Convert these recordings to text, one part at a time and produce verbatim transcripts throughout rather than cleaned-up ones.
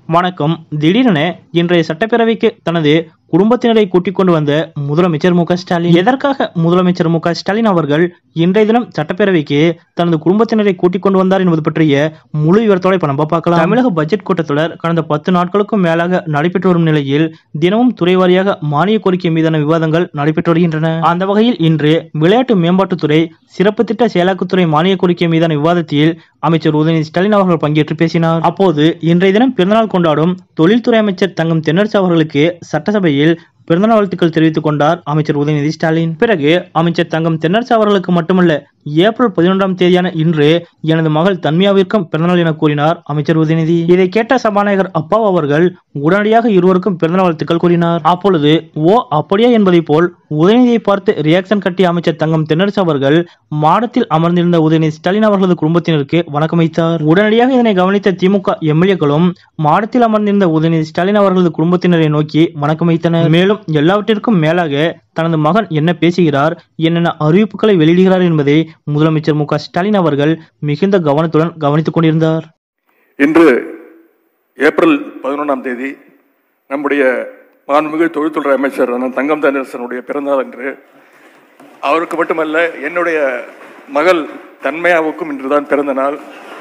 வணக்கம். திடீரென இன்றைய சட்டப்பேரவைக்கு தனது குடும்பத்தினரை கூட்டிக் கொண்டு வந்த முதலமைச்சர் மு க ஸ்டாலின். எதற்காக முதலமைச்சர் மு க ஸ்டாலின் அவர்கள் இன்றைய தினம் சட்டப்பேரவைக்கு தனது குடும்பத்தினரை கூட்டிக் கொண்டு வந்தார் என்பது பற்றிய முழு விவரத்தோட இப்ப நம்ம பார்க்கலாம். தமிழக பட்ஜெட் கூட்டத்தொடர் கடந்த பத்து நாட்களுக்கும் மேலாக நடைபெற்று வரும் நிலையில் தினமும் துறை வாரியாக மானிய கோரிக்கை மீதான விவாதங்கள் நடைபெற்று வருகின்றன. அந்த வகையில் இன்று விளையாட்டு மேம்பாட்டுத்துறை சிறப்பு திட்ட செயலாக்கத்துறை மானிய கோரிக்கை மீதான விவாதத்தில் அமைச்சர் உதயநிதி ஸ்டாலின் அவர்கள் பங்கேற்று பேசினார். அப்போது இன்றைய தினம் பிறந்தநாள் கொண்டாடும் தொழில்துறை அமைச்சர் தங்கம் தென்னரசு அவர்களுக்கு சட்டசபையில் பிறந்தநாள் வாழ்த்துக்கள் தெரிவித்துக் கொண்டார் அமைச்சர் உதயநிதி ஸ்டாலின். பிறகு அமைச்சர் தங்கம் தென்னரசு அவர்களுக்கு மட்டுமல்ல, ஏப்ரல் பதினொன்றாம் தேதியான இன்று எனது மகள் தன்மியாவிற்கும் பிறந்தநாள் என கூறினார் அமைச்சர் உதயநிதி. இதை கேட்ட சபாநாயகர் அப்பாவு அவர்கள் உடனடியாக இருவருக்கும் பிறந்தநாள் வாழ்த்துக்கள் கூறினார். அப்பொழுது ஓ அப்படியா என்பதை போல் உதயநிதியை பார்த்து ரியாக்ஷன் கட்டிய அமைச்சர் தங்கம் தென்னரசு அவர்கள் மாடத்தில் அமர்ந்திருந்த உதயநிதி ஸ்டாலின் அவர்களது குடும்பத்தினருக்கு வணக்கம் வைத்தார். உடனடியாக இதனை கவனித்த திமுக எம்எல்ஏக்களும் மாடத்தில் அமர்ந்திருந்த உதயநிதி ஸ்டாலின் அவர்களது குடும்பத்தினரை நோக்கி வணக்கம் வைத்தனர். மேலும் எல்லாவற்றிற்கும் மேலாக தனது மகன் என்ன பேசுகிறார், என்னென்ன அறிவிப்புகளை வெளியிடுகிறார் என்பதை முதலமைச்சர் மு க ஸ்டாலின் அவர்கள் மிகுந்த கவனத்துடன் கவனித்துக் கொண்டிருந்தார். இன்று ஏப்ரல் பதினொன்றாம் தேதி நம்முடைய மாண்புமிகு தொழில்துறை அமைச்சர் தங்கம் தென்னரசனுடைய பிறந்தநாள் என்று அவருக்கு மட்டுமல்ல, என்னுடைய மகள் தன்மையாவுக்கும் இன்றுதான் பிறந்த நாள்.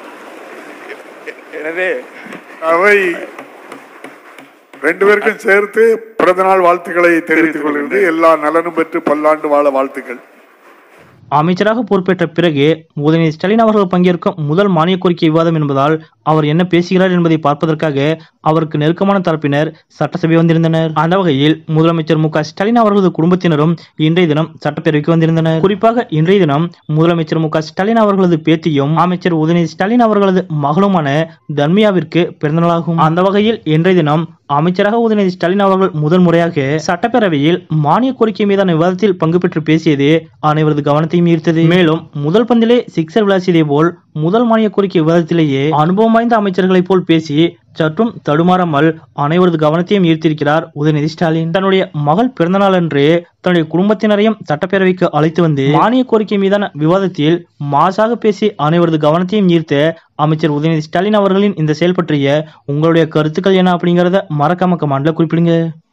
எனவே அவை ரெண்டு பேருக்கும் சேர்த்து பிறந்தநாள் வாழ்த்துக்களை தெரிவித்துக் கொள்கிறது. எல்லா நலனும் பெற்று பல்லாண்டு வாழ வாழ்த்துக்கள். அமைச்சராக பொறுப்பேற்ற பிறகு உதயநிதி ஸ்டாலின் அவர்கள் பங்கேற்கும் முதல் மானிய கோரிக்கை விவாதம் என்பதால் அவர் என்ன பேசுகிறார் என்பதை பார்ப்பதற்காக அவருக்கு நெருக்கமான தரப்பினர் சட்டசபை வந்திருந்தனர். அந்த வகையில் முதலமைச்சர் மு க ஸ்டாலின் அவர்களது குடும்பத்தினரும் இன்றைய தினம் சட்டப்பேரவைக்கு வந்திருந்தனர். குறிப்பாக இன்றைய தினம் முதலமைச்சர் மு க ஸ்டாலின் அவர்களது பேத்தியும் அமைச்சர் உதயநிதி ஸ்டாலின் அவர்களது மகளுமான தன்மியாவிற்கு பிறந்தநாளாகும். அந்த வகையில் இன்றைய தினம் அமைச்சராக உதயநிதி ஸ்டாலின் அவர்கள் முதல் முறையாக சட்டப்பேரவையில் மானிய கோரிக்கை மீதான விவாதத்தில் பங்கு பெற்று பேசியது அனைவரது கவனத்தையும் ஈர்த்தது. மேலும் முதல் பந்திலே சிக்ஸர் விளாசியதை போல் முதல் மானிய கோரிக்கை விவாதத்திலேயே அனுபவம் வாய்ந்த அமைச்சர்களை போல் பேசி சற்றும் தடுமாறாமல் அனைவரது கவனத்தையும் ஈர்த்திருக்கிறார் உதயநிதி ஸ்டாலின். தன்னுடைய மகள் பிறந்தநாள் அன்று தன்னுடைய குடும்பத்தினரையும் சட்டப்பேரவைக்கு அழைத்து வந்து மானிய கோரிக்கை மீதான விவாதத்தில் மாசாக பேசி அனைவரது கவனத்தையும் ஈர்த்த அமைச்சர் உதயநிதி ஸ்டாலின் அவர்களின் இந்த செயல் பற்றிய உங்களுடைய கருத்துக்கள் என்ன அப்படிங்கறத மறக்காம கமெண்ட்ல குறிப்பிடுங்க.